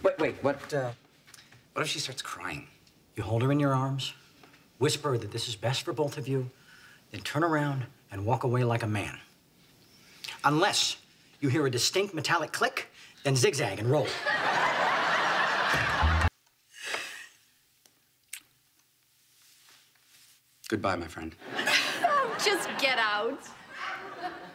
Wait, what if she starts crying? You hold her in your arms, whisper that this is best for both of you, then turn around and walk away like a man. Unless you hear a distinct metallic click, then zigzag and roll. Goodbye, my friend. Just get out.